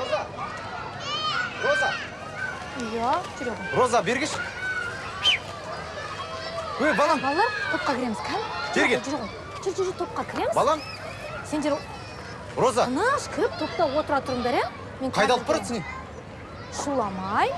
Роза! Роза! Иә, жүрегім. Роза, бергіш. Өй, балам. Балалар, топқа кіреміз, кәл? Жерге. Жүр, топқа кіреміз. Балам. Сендер... Роза. Наш кіріп, топта отыра тұрыңдар, ә? Қайда алып баратсың? Шуламай.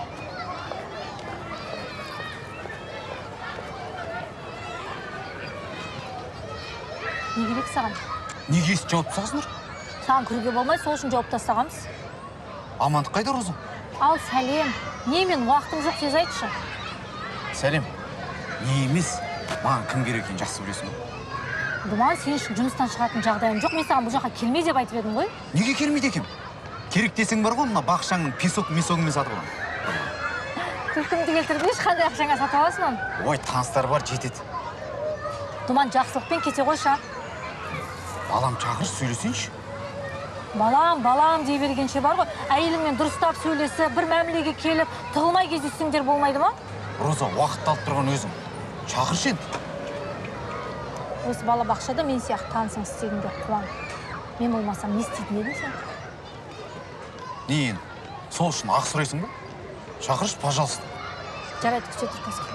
Не керек саған? Неге есі жауып тастағысыңдар? Саған кіруге болмай, сол үшін жауып тастағанбыз. Амандық қайда, Роза? Ал, сәлем. Не, мен уақытым жоқ, тез айтшы. Сәлем. Не емес? Маған кім керек екенін жақсы білесің ғой. Думан, сен үшін жұмыстан шығатын жағдайым жоқ. Мен саған бұл жаққа келмей деп айтып едім ғой. Неге келмейді екем? Керек десең бар ғой, мына бақшаңның песок-месогымен сатып алам. Күлкімді келтіріп, ешқандай ақшаңа сатып аласың оны. Ой, таныстар бар, жетеді. Думан, жақсылықпен кете қойшы. Балам, шақыршы, сөйлесейінші. Балам дей бергенше бар ғой. Әйеліңмен дұрыстап сөйлесі, бір мәмілеге келіп, тығылмай кездессеңдер болмайды ма? Роза, уақытты алып тұрған өзің. Шақыршы енді. Осы бала бақшада мен сияқты танысың істегенде қуан. Мен болмасам не істейтін едің сен? Не енді? Сол үшін ақ сұрайсың ба? Шақыршы, пожалуйста. Жарайды, күте тұр қазір.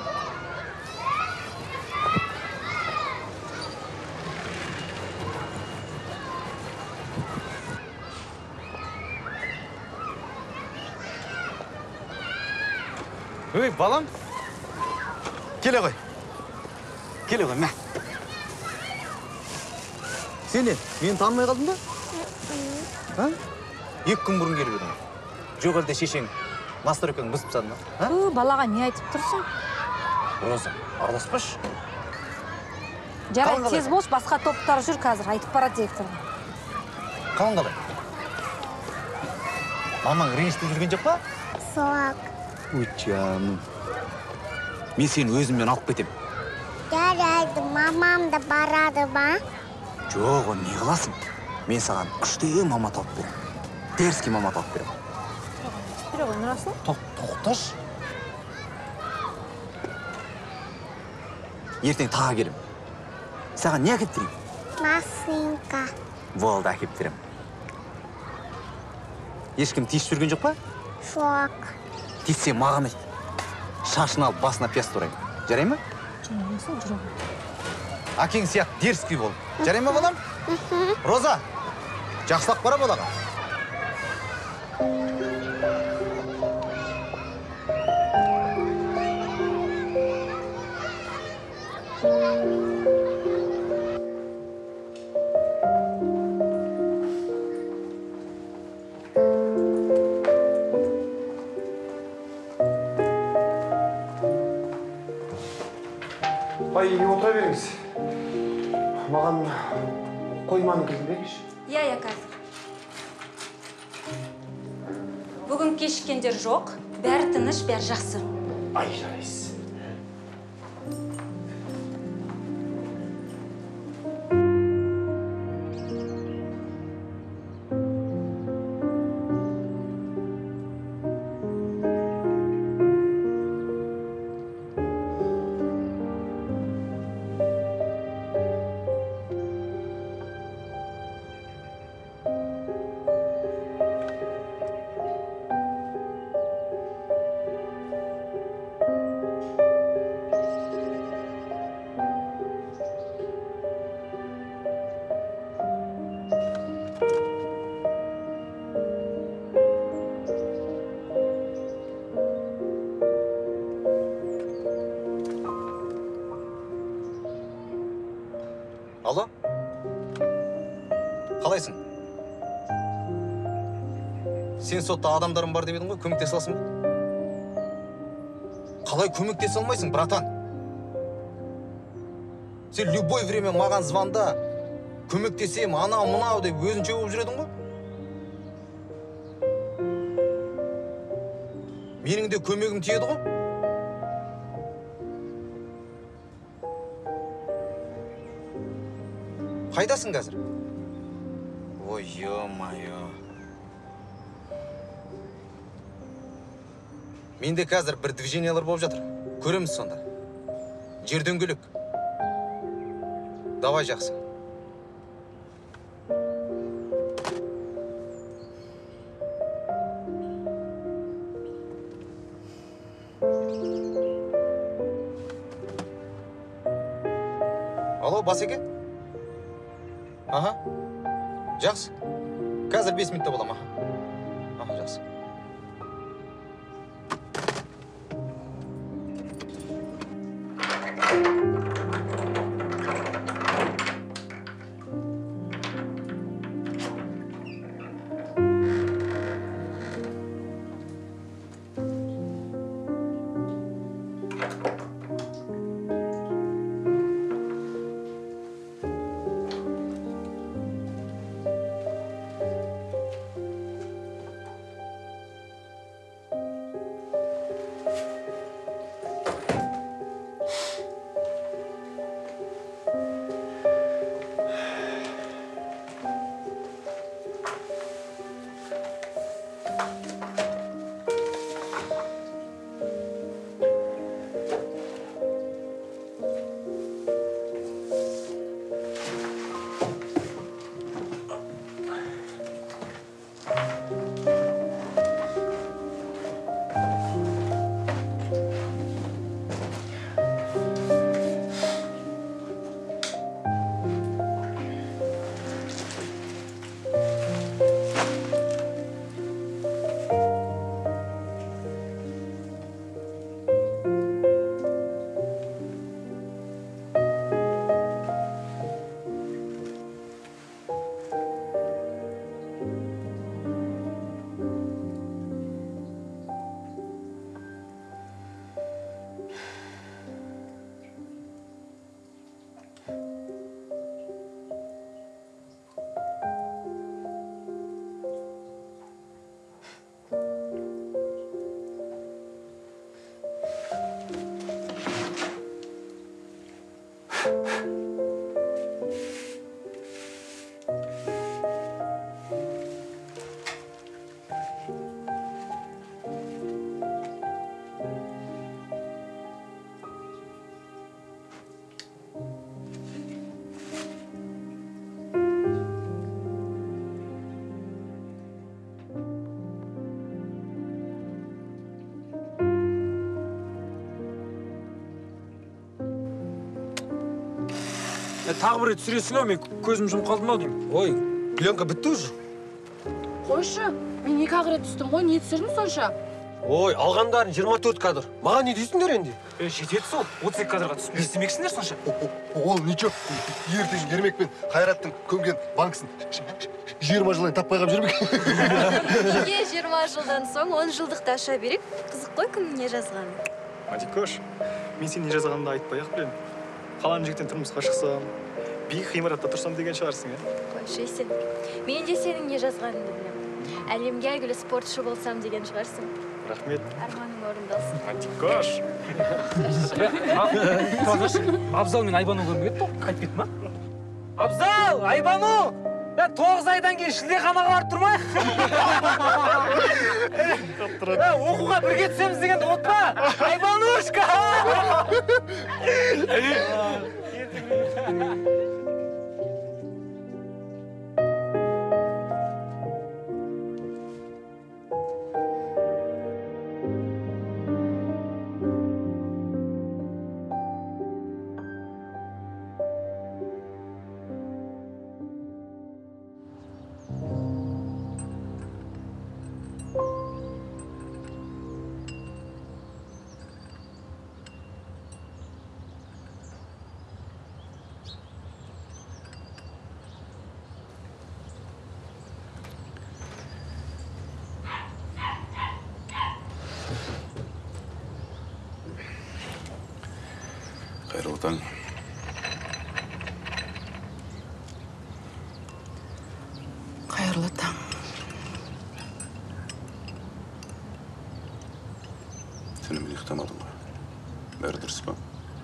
Өй, балам. Келе ғой. Келе ғой, мә. Сен не, мені танымай қалдың ба? 2 күн бұрын келіп едің. Жоқ әлде шешең настройкаң бұзып тастады ма? Балаға не айтып тұрсың? Роза, араласпашы. Жарайды, тез болшы, басқа топтар жүр қазір, айтып барады директорға. Қалың қалай? Мамаң ренжітіп жүрген жоқ па? Соқ. Ой, жаным. Мен сені өзіммен алып кетем. Жарайды, мамам да барады ба? Жоқ, оны не қыласың? Мен саған күшті мама тауып берем. Дерзкий мама тауып берем. Жүре ғой, Нұрасыл? Тоқташ. Ертең таға келем. Саған не әкеп берейін? Машинка. Болды, әкеп берем. Ешкім тиісіп жүрген жоқ па? Жоқ. Тиіссе маған айт. Шашын алып басына пияз турайын. Жарай ма? Нұрасыл, жүре ғой. Әкең сияқты дерзкий бол. Жарай ма, балам? Роза, жақсылап бара балаға. Үйге отыра беріңіз. Маған қойманың кілтін беріңізші. Иә, қазір. Бүгін кешіккендер жоқ. Бәрі тыныш, бәрі жақсы. Ай, жарайсыз. Алло? Қалайсың? Сен сотта адамдарың бар деп едің ғой, көмектесе аласың ба? Қалай көмектесе алмайсың, братан? Сен любой время маған звонда, көмектесем, анау, мынау деп өзінше болып жүредің ғой? Менің де көмегім тиеді ғой? Қайдасың қазір? Ой, ё-моё. Менде қазір бір движениялар болып жатыр. Көреміз сонда. Жерден көлік. Давай, жақсы. Алло, Басеке? Аха. Жақсы. Қазір 5 минутта болам, аха, жақсы. Тағы бір рет түсіресің ау, мен көзім жұмып қалдым ау деймін. Ой, пленка бітті уже. Қойшы, мен 2 рет түстім ғой, не түсірдің сонша? Ой, алғандарын 24 кадр. Маған не дейсіңдер енді? Жетеді сол, 32 кадрға түсіп не істемексіңдер сонша? Ол ничего, ертең Ермек пен Қайраттың көмген банкісін 20 жылдан таппай қалып жүрмек. Неге 20 жылдан соң 10 жылдықты аша берек? Қызық қой кімнің не жазғаны. Матикош, мен сен не жазғанымды айтпай-ақ білем. Қалан жігіттен тұрмысқа шықсам, биік ғимаратта тұрсам деген шығарсың, е? Қойшы сен. Мен де сенің не жазғаныңды білем. Әлемге әйгілі спортшы болсам деген шығарсың. Рахмет. Арманың орындалсын. Матикош. Абзал мен Айбану көрмей кетті ғой, қайтып кетті ма? Абзал, Айбану! 9 айдан кейін шілдеханаға барып тұрмай? Оқуға бірге түсеміз дегенді ұмытпа! Айбанушка! Қайырлы таң. Қайырлы таң. Түнімен ұйықтамадың ба? Бәрі дұрыс па?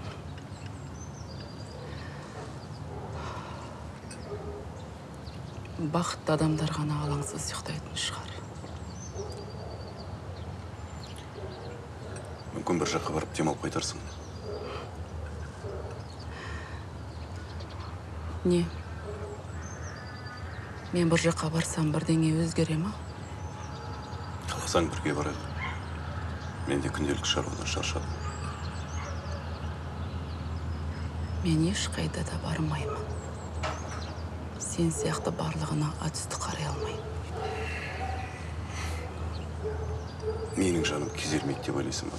Бақытты адамдар ғана алаңсыз ұйықтайтын шығар. Мүмкін бір жаққа барып демалып қайтарсың. Не? Мен бір жаққа барсам бірдеңе өзгере ма? Қаласаң бірге барайық. Мен де күнделік шаруадан шаршадым. Мен ешқайда да бармаймын. Сен сияқты барлығына атүсті қарай алмаймын. Менің жаным күйзелмейді деп ойлайсың ба?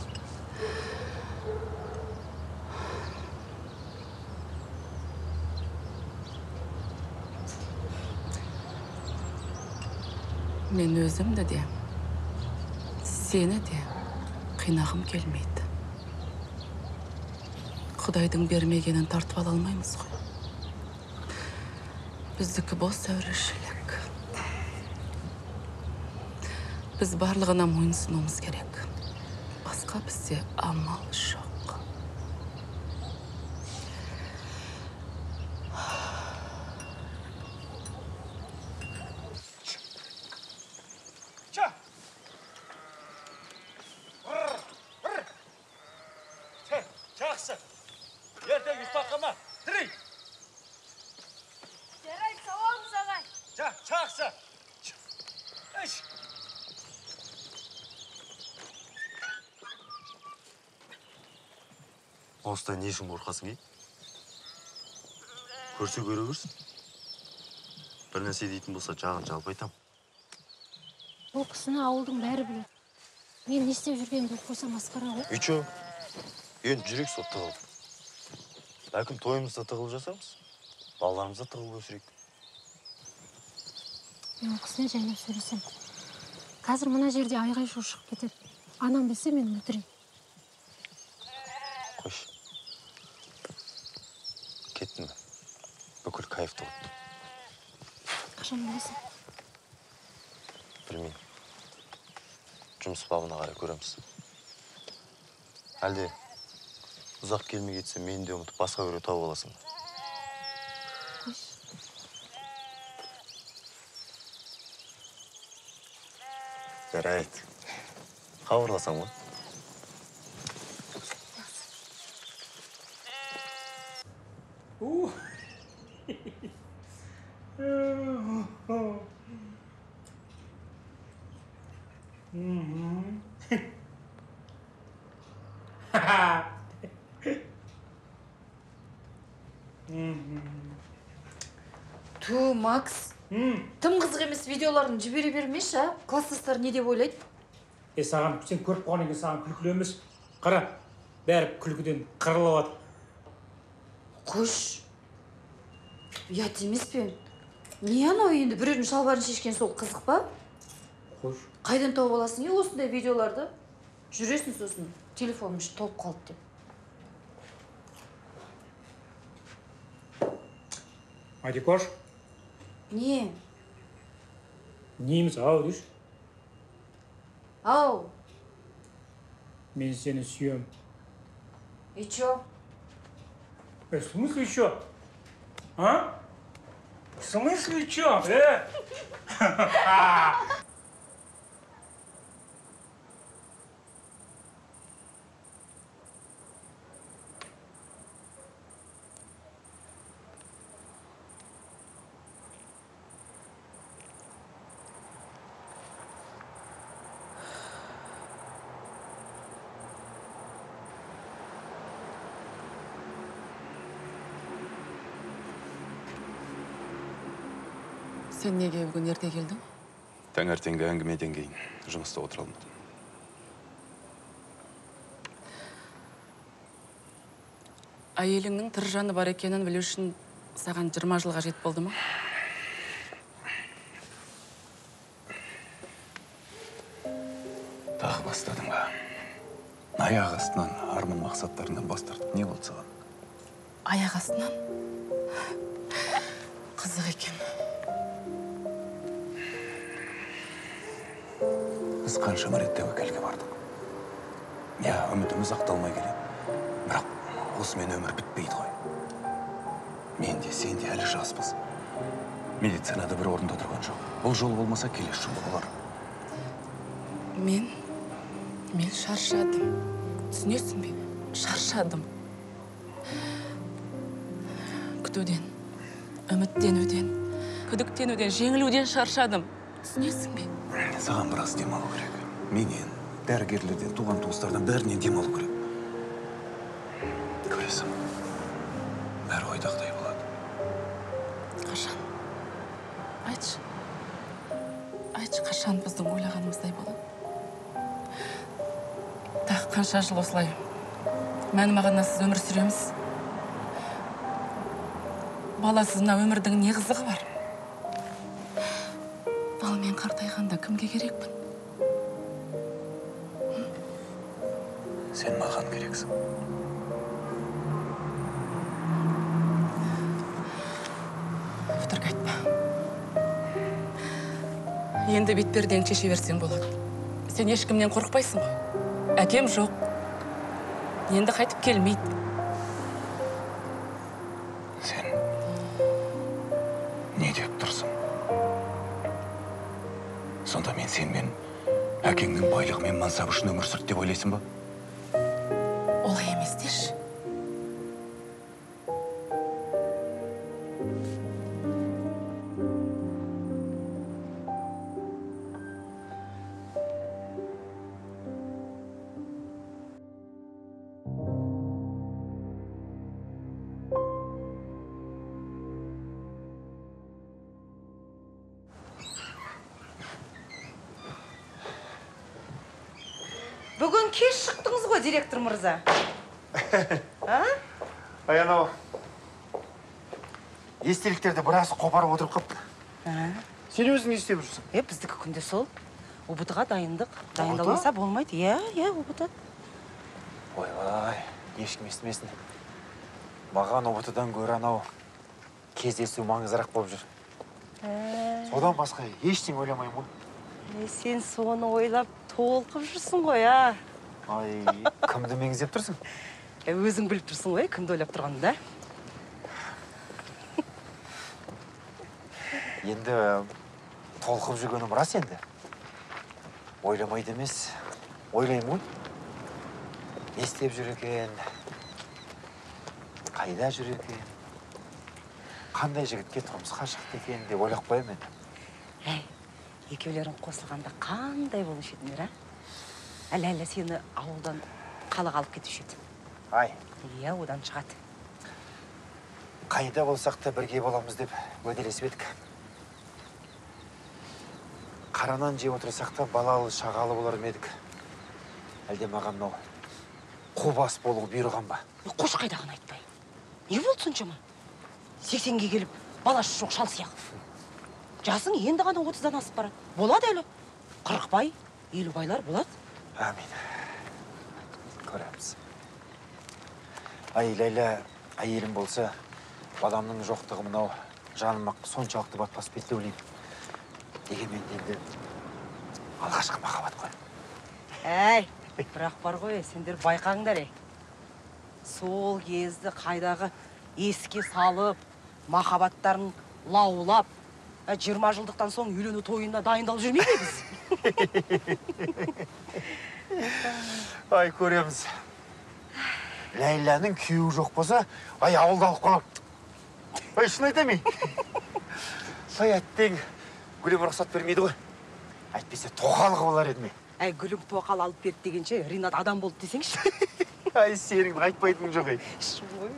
Мен өзімді де, сені де қинағым келмейді. Құдайдың бермегенін тартып ала алмаймыз ғой. Біздікі бос әурешілік. Біз барлығына мойынсынуымыз керек. Басқа бізде амал жоқ. Жақсы. Ертең ұстақыма. Тірей. Жарайды, сауалыңыз ағай. Жақсы. Эш. Осыдан не үшін қорқасың, Көрсе көре көрсін. Бір нәрсе дейтін болса, жағын жалпы айтам. Бұл кісіні ауылдың бәрі біледі. Мен не істеп жүргенімді біліп қойса масқара ғой. Үйчо, енді жүрек сол тығыл. Бәлкім тойымызда тығылып жасамыз. Балаларымызда тығылып өсірейік. Мен ол кісіне жайлап сөйлесем. Қазір мына жерде айғай-шу шығып кетеді. Анам білсе мен өлтірейін. Қойш. Кеттім бе? Бүкіл кайфты ұтты. Қашан білесің? Білмеймін. Жұмыс бабына қарай көреміз. Әлде ұзақ келмей кетсе, мені де ұмытып басқа біреу тауып аласың. Қойш. Жарайды. Хабарласам ғой. Ту, Макс. Тым қызық емес видеоларын жібере бермеші, а? Класстастар не деп ойлайды? Саған сен көріп қалған екен, саған күлкілі емес. Қара, бәрі күлкіден қырылып жатыр. Қош. Ұят емес пе? Не анау енді біреудің шалбарын шешкен сол қызық па? Қош. Қайдан тауып аласың осындай видеоларды? Жүресің сосын, телефоным іші толып қалды деп. Адикош. Не? Неміз ау дейші. Ау. Мен сені сүйем. И чё? В смысле чё? А? В смысле чё? Сен неге бүгін ерте келдің? Таңертеңгі әңгімеден кейін жұмыста отыра алмадым. Әйеліңнің тірі жаны бар екенін білу үшін саған 20 жылға жет болды ма? Тағы бастадың ба? Аяқ астынан арман мақсаттарынан бас тартып не болды саған? Аяқ астынан? Қызық екен. Біз қаншама рет тәуекелге бардық. Үмітіміз ақталмай келеді. Бірақ осымен өмір бітпейді ғой. Мен де, сен де әлі жаспыз. Медицинада бір орында тұрған жоқ. Бұл жол болмаса келесі жолы болар. Мен шаршадым. Түсінесің бе? Шаршадым. Күтуден, үміттенуден, күдіктенуден, жеңілуден шаршадым. Түсінесің бе? Саған біраз демалу керек. Менен, дәрігерлерден, туған туыстардан бәрінен демалу керек. Көресің. Айтшы, қашан біздің ойлағанымыздай болады? Тағы қанша жыл осылай мән мағынасыз өмір сүреміз? Баласыз мына өмірдің не қызығы бар? Ал мен қартайғанда кімге керекпін? Сен маған керексің. Өтірік айтпа. Енді бетперден шеше берсең болады. Сен ешкімнен қорықпайсың ғой. Әкем жоқ. Енді қайтып келмейді. Сен не деп тұрсың? Сонда мен сенмен әкеңнің байлығы мен мансабы үшін өмір сүрді деп ойлайсың ба? Олай емес деші. Бүгін кеш шықтыңыз ғой, директор мырза. Ай, анау естеліктерді біраз қопарып отырып қапты. Сен өзің не істеп жүрсің? Біздікі күнде сол. УБТ-ға дайындық. Дайындалмаса болмайды. УБТ. Ойбай, ешкім естімесін. Маған УБТ-дан гөрі анау кездесу маңызырақ болып жүр. Содан басқа ештеңе ойламаймын ғой. Сен соны ойлап толқып жүрсің ғой, Ай, кімді меңзеп тұрсың? Өзің біліп тұрсың ғой, кімді ойлап тұрғанын да. Енді толқып жүргенім рас енді. Ойламайды емес, ойлаймын ғой. Не істеп жүр екен? Қайда жүр екен? Қандай жігітке тұрмысқа шықты екен деп ойлап қоямын енді. Екеулерің қосылғанда қандай болушы едіңдер, Әлі сені ауылдан қалаға алып кетуші еді. Ай. Одан шығады. Қайда болсақ та бірге боламыз деп уәделесіп едік. Қаранан жеп отырсақ та балалы шағалы болар ма едік. Әлде маған мынау қубас болу бұйырған ба? Қош қайдағын айтпай. Не болды соншама? 80-ге келіп, баласы жоқ шал сияқты. Жасың енді ғана 30-дан асып барады. Болады әлі. 40 бай, 50 байлар болады. Әмин. Көреміз. Ай, Ләйлә, әйелім болса, баламның жоқтығы мынау жаныма соншалықты батпас бетті ойлаймын. Дегенмен енді алғашқы махаббат қой. Бірақ бар ғой, сендер байқаңдар. Сол кезді қайдағы еске салып, махаббаттарын лаулап, 20 жылдықтан соң үйлену тойына дайындалып жүрмейді біз. Ай, көреміз. Ләйләнің күйеуі жоқ болса, ауылда алып қалып. Шын айтамын. Әттең, Гүлім рұқсат бермейді ғой. Әйтпесе тоқалығы болар еді ме? Гүлім тоқал алып берді дегенше, Ринат адам болды десеңші. Сенің айтпайтының жоқ. Шой.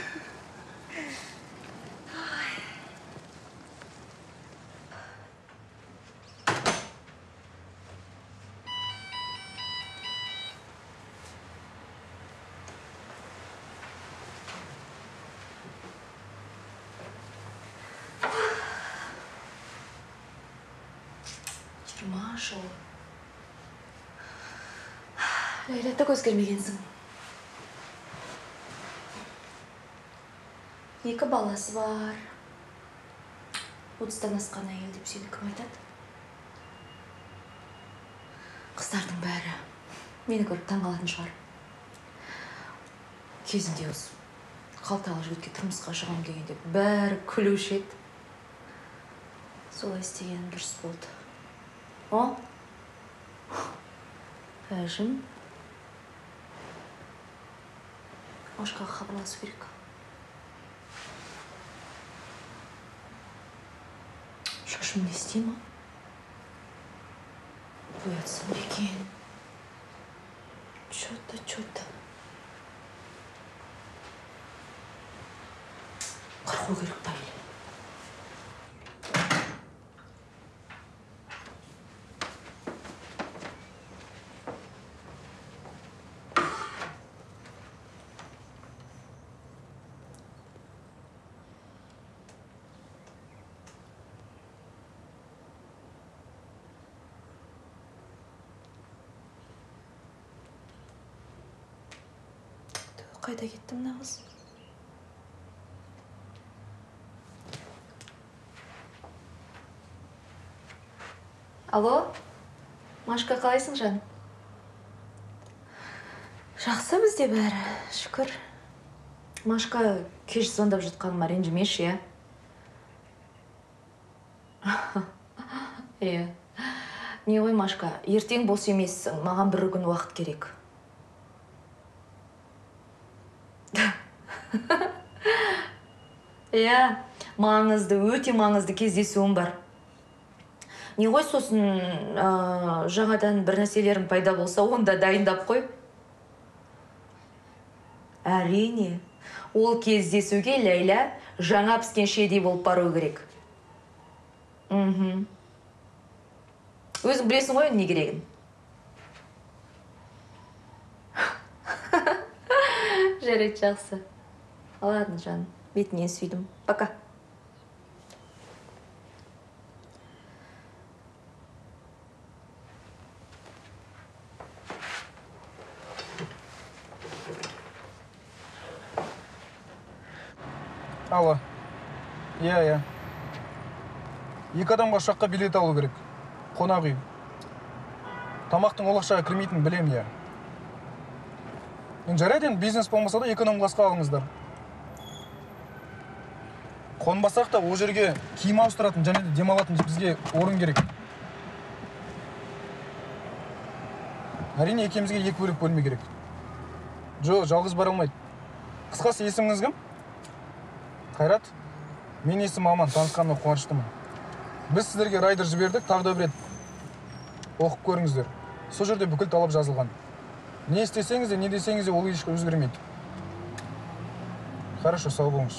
Жол. Ләйләті көз көрмегенсің. 2 баласы бар. 30-тан асқан әйел деп сені кім айтады? Қыздардың бәрі мені көріп таңғалатын шығар. Кезінде осы қалталы жігітке тұрмысқа шығам дегенде бәрі күлуші еді. Солай істегенім дұрыс болды. Әжім. Ашқаға хабарласу керек. Шашым не істей ма? Боятсам екен. Чё-то. Қырқу керек тайлы. қайда кетті мына қыз? Алло, Машка, қалайсың жан? Жақсы бізде бәрі, шүкір. Машка кеш звондап жатқаныма ренжімеші, иә? Иә. Не ғой, Машка, ертең бос емессің, маған бір күн уақыт керек. Иә, маңызды, өте маңызды кездесуім бар. Не ғой, сосын жаңадан бір нәрселерім пайда болса, онда дайындап қой. Әрине, ол кездесуге Ләйла жаңа піскен шедей болып бару керек. Өзің білесің ғой, не керегін? Жарайды, жақсы. Ладно, жаным, бетінен сүйдім. Пока. Алло. Иә. Екі адамға ұшаққа билет алу керек. Қонақ үй. Тамақтың ол ақшаға кірмейтінін білем, иә. Жарайды, енді бизнес болмаса да эконом-классқа алыңыздар. Қонбасақ та ол жерге киім ауыстыратын және де демалатын бізге орын керек. Әрине, екеумізге екі бөлек бөлме керек. Жоқ, жалғыз бара алмайды. Қысқасы, есіміңіз кім? Қайрат? Мен есім Аман, танысқаныма қуаныштымын. Біз сіздерге райдер жібердік, тағы да бір рет оқып көріңіздер. Сол жерде бүкіл талап жазылған. Не істесеңіз де, не десеңіз де, ол еш өзгермейді. Хорошо, сау болыңыз.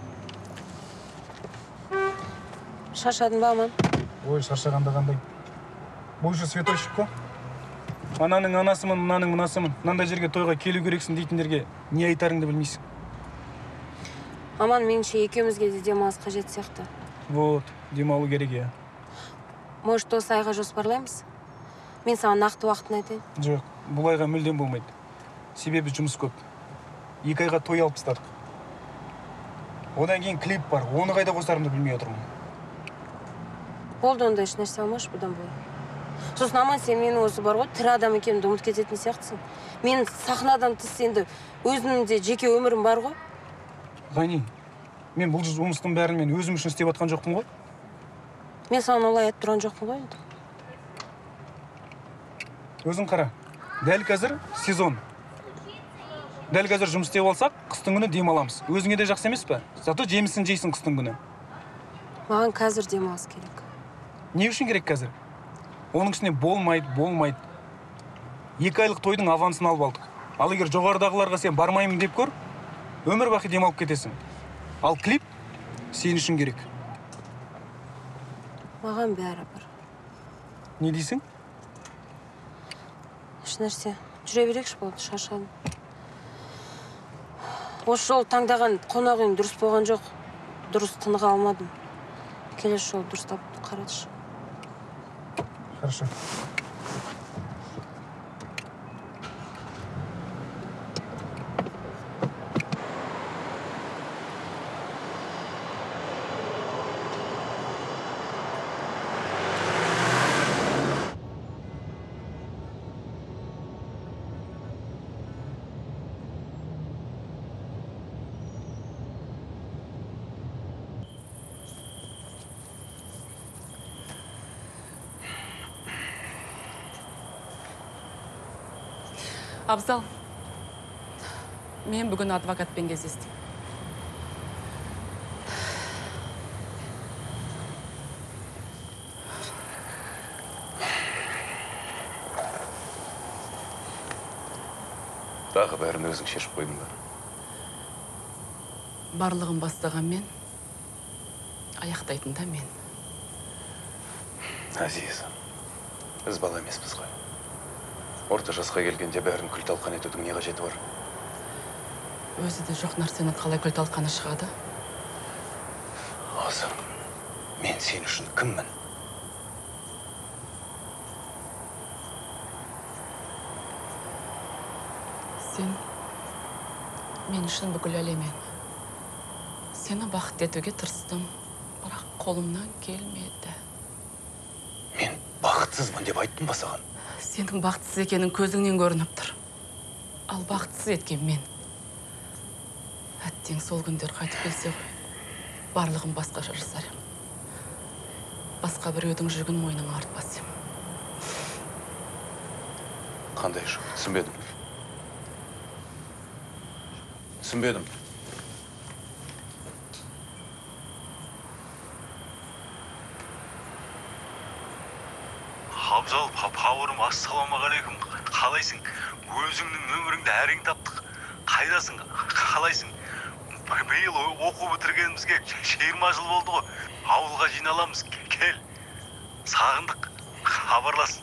Шаршадың ба, Аман? Ой, шаршағанда қандай. Бұл үшін светойщик қой. Ананың анасымын, мынаның мынасымын. Мынандай жерге тойға келу керексің дейтіндерге не айтарыңды білмейсің. Аман, меніңше екеумізге де демалыс қажет сияқты. Вот, демалу керек, иә. Может, осы айға жоспарлаймыз? Мен саған нақты уақытын айтайын. Жоқ, бұл айға мүлдем болмайды. Себебі жұмыс көп. 2 айға той алып тастадық. Одан кейін клип бар, оны қайда қосарымды білмей отырмын. Болды, онда еш нәрсе алмашы бұдан былай. Сосын Аман, сен менің осы бар ғой, тірі адам екенімді ұмытып кететін сияқтысың. Мен сахнадан тыс енді өзімнің де жеке өмірім бар ғой. Ғани, мен бұл жұмыстың бәрін мен өзім үшін істеп атқан жоқпын ғой. Мен саған олай айтып тұрған жоқпын ғой енді. Өзің қара, дәл қазір сезон. Дәл қазір жұмыс істеп алсақ, қыстың күні демаламыз. Өзіңе де жақсы емес пе? Зато жемісін жейсің қыстың күні. Маған қазір демалыс керек. Не үшін керек қазір? Оның ішіне болмайды. 2 айлық тойдың авансын алып алдық. Ал егер жоғарыдағыларға сен бармаймын деп көр, өмір бақи демалып кетесің. Ал клип сен үшін керек. Маған бәрі бар. Не дейсің? Еш нәрсе. Жүре берекші болды, шаршадым. Осы жол таңдаған қонақ үйің дұрыс болған жоқ. Дұрыс тыныға алмадым. Келесі жол дұрыстап қаратшы. Хорошо. Абзал, мен бүгін адвокатпен кездестім. Тағы бәрін өзің шешіп қойдың ба? Барлығын бастаған мен, аяқтайтын да мен. Азиз, біз бала емеспіз ғой. Орта жасқа келгенде бәрін күл-талқан етудің не қажеті бар? Өзі де жоқ нәрсені қалай күл-талқаны шығады? Азым, мен сен үшін кіммін? Сен Мен үшін бүкіл әлемен. Сені бақытты етуге тырыстым, бірақ қолымнан келмеді. Мен бақытсызбын деп айттым ба саған? Сенің бақытсыз екенің көзіңнен көрініп тұр. Ал бақытсыз еткен мен. Әттең сол күндер қайтып келсе ғой, барлығын басқаша жасар ем. Басқа біреудің жүгін мойныңа артпас ем. Қандай жүк? Түсінбедім. Түсінбедім. Абзал, бауырым, ассалаумағалейкум. Қалайсың? Өзіңнің нөміріңді әрең таптық. Қайдасың? Қалайсың? Биыл оқу бітіргенімізге 20 жыл болды ғой. Ауылға жиналамыз. Кел. Сағындық. Хабарласын.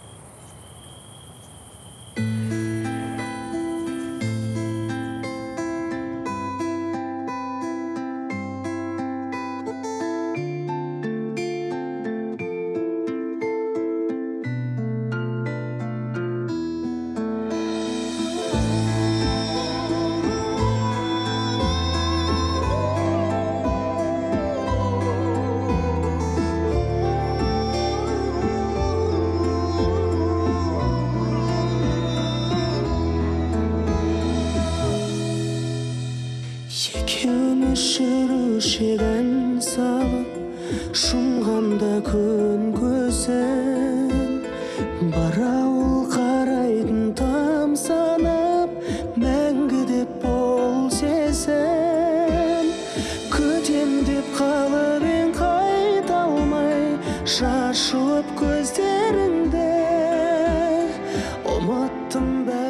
жүрушеген салып шумғанда күн көзін барауыл қарайтын тамсанып мәңгі деп бол сезім күтем деп қалып ең қайта алмай шашылып көздеріңде ұмыттым бәрін